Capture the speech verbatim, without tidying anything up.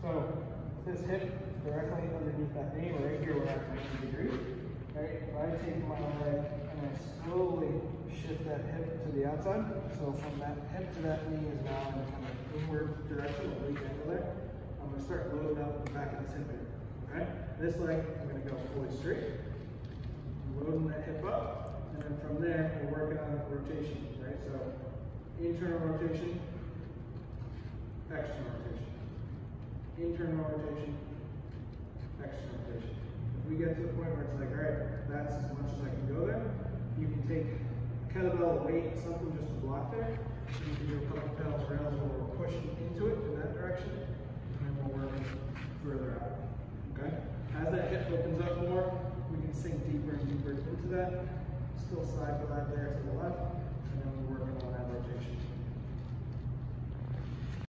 So this hip directly underneath that knee, right here, we're at ninety degrees. Right? If I take my leg and I slowly shift that hip to the outside, so from that hip to that knee is now in kind of inward direction, a weak angle there. I'm going to start loading up the back of this hip here. Okay? This leg, I'm going to go fully straight, loading that hip up, and then from there, we're working on rotation, right? So internal rotation, external rotation, internal rotation, external rotation. If we get to the point where it's like, all right, that's as much as I can go there, you can take a kettlebell weight, something just to block there. You can do a couple pedals, rails where we're pushing into it in that direction, and then we're working further out. Okay? As that hip opens up more, we can sink deeper and deeper into that. Still side glide there to the left, and then we're working on that rotation.